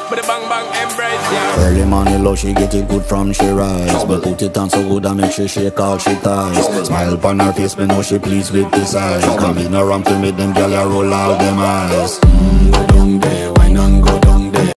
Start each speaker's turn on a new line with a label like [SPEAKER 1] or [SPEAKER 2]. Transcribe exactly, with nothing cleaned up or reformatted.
[SPEAKER 1] with the bang bang embrace, yeah.
[SPEAKER 2] Early morning love, she get it good from she rise, but put it on so good and make she shake all she ties. Smile upon her face, me know she pleased with this eyes. Come in around to make them gyal a roll out them eyes.